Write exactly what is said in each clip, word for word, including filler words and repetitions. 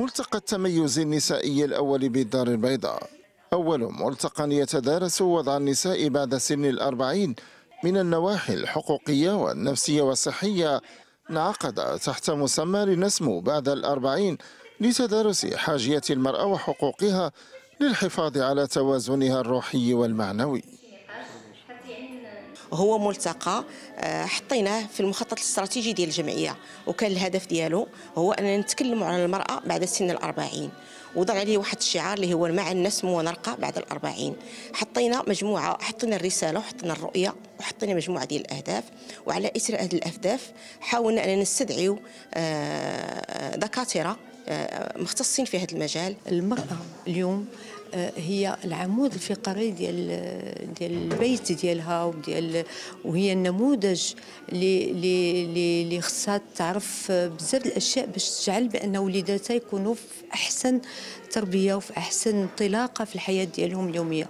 ملتقى التميز النسائي الأول بالدار البيضاء، أول ملتقى يتدارس وضع النساء بعد سن الأربعين من النواحي الحقوقية والنفسية والصحية، انعقد تحت مسمى لنسمو بعد الأربعين لتدارس حاجية المرأة وحقوقها للحفاظ على توازنها الروحي والمعنوي. هو ملتقى حطيناه في المخطط الاستراتيجي ديال الجمعيه، وكان الهدف ديالو هو اننا نتكلموا على المراه بعد سن الأربعين، وضع عليه واحد الشعار اللي هو معا نسمو ونرقى بعد الأربعين. حطينا مجموعه، حطينا الرساله وحطينا الرؤيه وحطينا مجموعه ديال الاهداف، وعلى اثر هذه الاهداف حاولنا اننا نستدعيو دكاتره مختصين في هذا المجال. المراه اليوم هي العمود الفقري ديال ديال البيت ديالها وديال وهي النموذج اللي اللي اللي خصها تعرف بزاف الاشياء باش تجعل بان وليداتها يكونوا في احسن تربيه وفي احسن انطلاقه في الحياه ديالهم اليوميه.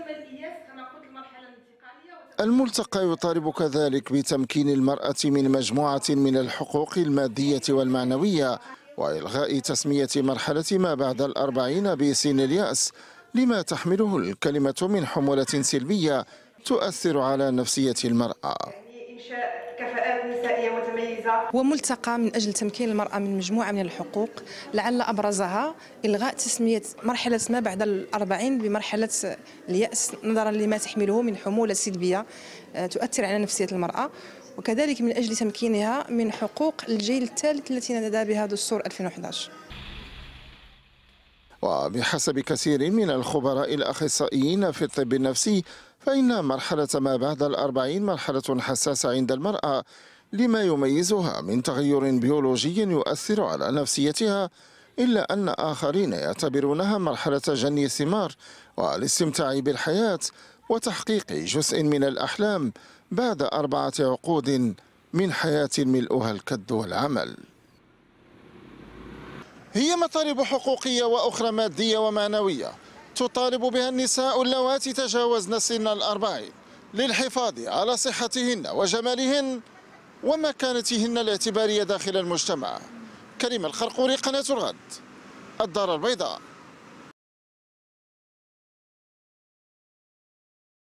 الملتقى يطالب كذلك بتمكين المرأة من مجموعة من الحقوق المادية والمعنوية، وإلغاء تسمية مرحلة ما بعد الأربعين بسن اليأس، لما تحمله الكلمة من حمولة سلبية تؤثر على نفسية المرأة. إنشاء كفاءات نسائية متميزة. وملتقى من أجل تمكين المرأة من مجموعة من الحقوق، لعل أبرزها إلغاء تسمية مرحلة ما بعد الأربعين بمرحلة اليأس، نظرا لما تحمله من حمولة سلبية تؤثر على نفسية المرأة، وكذلك من أجل تمكينها من حقوق الجيل الثالث التي نادى بها دستور ألفين وأحد عشر. وبحسب كثير من الخبراء الأخصائيين في الطب النفسي، فإن مرحلة ما بعد الأربعين مرحلة حساسة عند المرأة، لما يميزها من تغير بيولوجي يؤثر على نفسيتها، إلا أن آخرين يعتبرونها مرحلة جني الثمار والاستمتاع بالحياة وتحقيق جزء من الأحلام بعد أربعة عقود من حياة ملؤها الكد والعمل. هي مطالب حقوقية وأخرى مادية ومعنوية تطالب بها النساء اللواتي تجاوزن سن الأربعين للحفاظ على صحتهن وجمالهن ومكانتهن الاعتبارية داخل المجتمع. كريم الخرقوري، قناة الغد، الدار البيضاء.